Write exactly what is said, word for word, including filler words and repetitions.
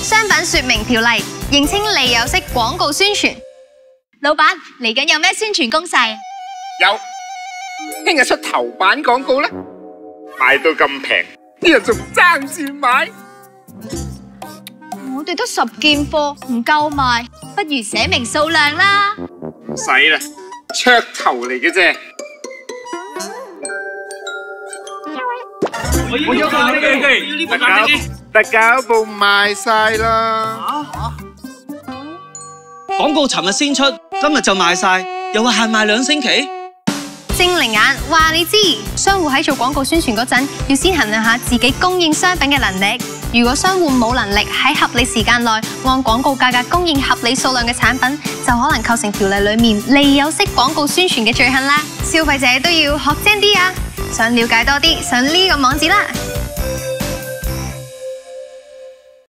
商品說明條例，認清利誘式廣告宣傳。 老闆，嚟緊有咩宣傳攻勢？ 有，聽日出頭版廣告啦，賣到咁平，啲人仲爭住買。 我哋得十件貨，唔夠賣，不如寫明數量啦。 唔使啦，噱頭嚟嘅啫。 我要架飛機， 特價特價部賣晒啦。 廣告尋日先出，今日就賣晒，又話限賣兩星期。 精靈眼話你知，商戶喺做廣告宣傳嗰陣，要先衡量下自己供應商品嘅能力。如果商戶冇能力喺合理時間內按廣告價格供應合理數量嘅產品，就可能構成條例裏面利誘式廣告宣傳嘅罪行啦。消費者都要學精啲啊！想了解多啲，上呢個網址啦。